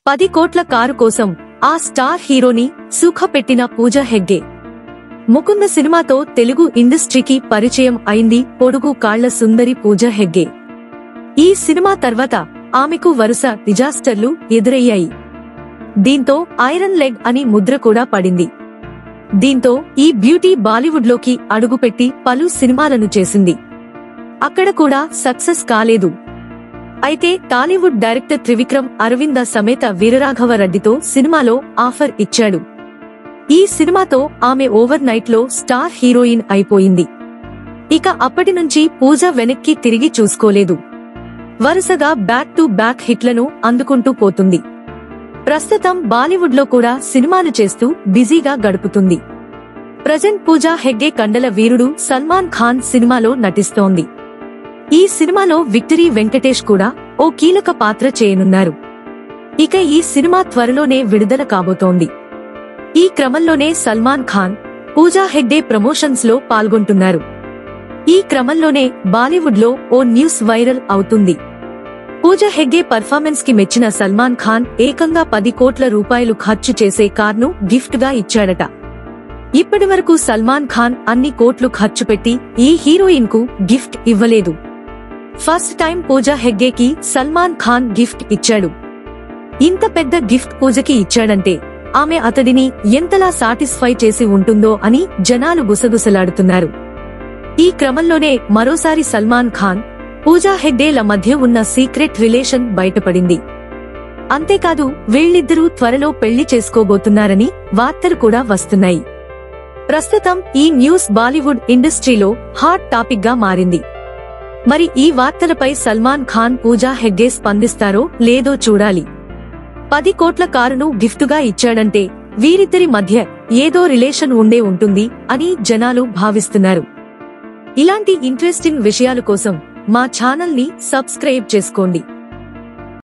10 కోట్ల కారు కోసం ఆ స్టార్ హీరోని సుఖపెట్టిన పూజా హెగ్డే. ముకుంద సినిమాతో తెలుగు ఇండస్ట్రీకి పరిచయం అయింది పొడుగు కాళ్ల సుందరి పూజా హెగ్డే. ఈ సినిమా తర్వాత ఆమెకు వరుస డిజాస్టర్లు ఎదురయ్యాయి. దీంతో ఐరన్ లెగ్ అని ముద్ర కూడా పడింది. దీంతో ఈ బ్యూటీ బాలీవుడ్ లోకి అడుగుపెట్టి పలు సినిమాలను చేసింది. అక్కడ కూడా సక్సెస్ కాలేదు. అయితే టాలీవుడ్ డైరెక్టర్ త్రివిక్రమ్ అరవింద సమేత వీరరాఘవ రెడ్డితో సినిమాలో ఆఫర్ ఇచ్చాడు. ఈ సినిమాతో ఆమె ఓవర్ నైట్ లో స్టార్ హీరోయిన్ అయిపోయింది. ఇక అప్పటి నుంచి పూజ వెనక్కి తిరిగి చూసుకోలేదు. వరుసగా బ్యాక్ టు బ్యాక్ హిట్లను అందుకుంటూ పోతుంది. ప్రస్తుతం బాలీవుడ్ లో కూడా సినిమాలు చేస్తూ బిజీగా గడుపుతుంది. ప్రజెంట్ పూజా హెగ్డే కండల వీరుడు సల్మాన్ ఖాన్ సినిమాలో నటిస్తోంది. ఈ సినిమాలో విక్టరీ వెంకటేష్ కూడా ఓ కీలక పాత్ర చేయనున్నారు. ఇక ఈ సినిమా త్వరలోనే విడుదల కాబోతోంది. ఈ క్రమంలోనే సల్మాన్ ఖాన్, పూజా హెగ్డే ప్రమోషన్స్ లో పాల్గొంటున్నారు. ఈ క్రమంలోనే బాలీవుడ్ లో ఓ న్యూస్ వైరల్ అవుతుంది. పూజా హెగ్డే పర్ఫార్మెన్స్ కి మెచ్చిన సల్మాన్ ఖాన్ ఏకంగా 10 కోట్ల రూపాయలు ఖర్చు చేసే కార్ను గిఫ్ట్ గా ఇచ్చాడట. ఇప్పటివరకు సల్మాన్ ఖాన్ అన్ని కోట్లు ఖర్చు పెట్టి ఈ హీరోయిన్ కు గిఫ్ట్ ఇవ్వలేదు. ఫస్ట్ టైం పూజా హెగ్డేకి సల్మాన్ ఖాన్ గిఫ్ట్ ఇచ్చాడు. ఇంత పెద్ద గిఫ్ట్ పూజకి ఇచ్చాడంటే ఆమె అతడిని ఎంతలా సాటిస్ఫై చేసి ఉంటుందో అని జనాలు గుసగుసలాడుతున్నారు. ఈ క్రమంలోనే మరోసారి సల్మాన్ ఖాన్, పూజా హెగ్డేల మధ్య ఉన్న సీక్రెట్ రిలేషన్ బయటపడింది. అంతేకాదు వీళ్ళిద్దరూ త్వరలో పెళ్లి చేసుకోబోతున్నారని వార్తలు కూడా వస్తున్నాయి. ప్రస్తుతం ఈ న్యూస్ బాలీవుడ్ ఇండస్ట్రీలో హాట్ టాపిక్ గా మారింది. మరి ఈ వార్తలపై సల్మాన్ ఖాన్, పూజా హెగ్డే స్పందిస్తారో లేదో చూడాలి. 10 కోట్ల కారును గిఫ్టుగా ఇచ్చాడంటే వీరిద్దరి మధ్య ఏదో రిలేషన్ ఉండే ఉంటుంది అని జనాలు భావిస్తున్నారు. ఇలాంటి ఇంట్రెస్టింగ్ విషయాల కోసం మా ఛానల్ ని సబ్స్క్రైబ్ చేసుకోండి.